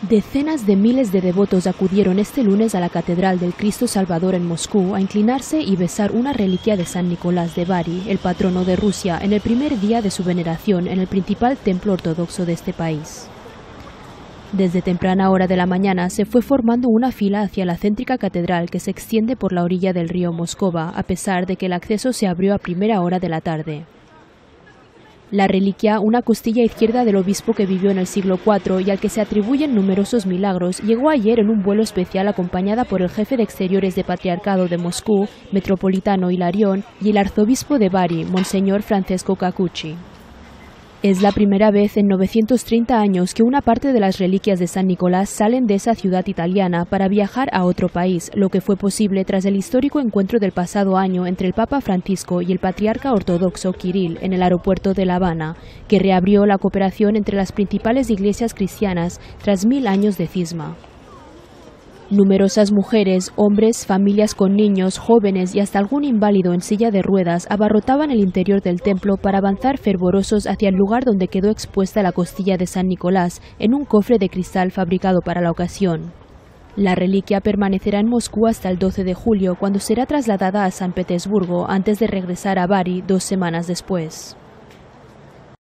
Decenas de miles de devotos acudieron este lunes a la Catedral del Cristo Salvador en Moscú a inclinarse y besar una reliquia de San Nicolás de Bari, el patrono de Rusia, en el primer día de su veneración en el principal templo ortodoxo de este país. Desde temprana hora de la mañana se fue formando una fila hacia la céntrica catedral que se extiende por la orilla del río Moscova, a pesar de que el acceso se abrió a primera hora de la tarde. La reliquia, una costilla izquierda del obispo que vivió en el siglo IV y al que se atribuyen numerosos milagros, llegó ayer en un vuelo especial acompañada por el jefe de exteriores de Patriarcado de Moscú, metropolitano Hilarión, y el arzobispo de Bari, Monseñor Francesco Cacucci. Es la primera vez en 930 años que una parte de las reliquias de San Nicolás salen de esa ciudad italiana para viajar a otro país, lo que fue posible tras el histórico encuentro del pasado año entre el Papa Francisco y el patriarca ortodoxo Kirill en el aeropuerto de La Habana, que reabrió la cooperación entre las principales iglesias cristianas tras 1000 años de cisma. Numerosas mujeres, hombres, familias con niños, jóvenes y hasta algún inválido en silla de ruedas abarrotaban el interior del templo para avanzar fervorosos hacia el lugar donde quedó expuesta la costilla de San Nicolás en un cofre de cristal fabricado para la ocasión. La reliquia permanecerá en Moscú hasta el 12 de julio, cuando será trasladada a San Petersburgo antes de regresar a Bari 2 semanas después.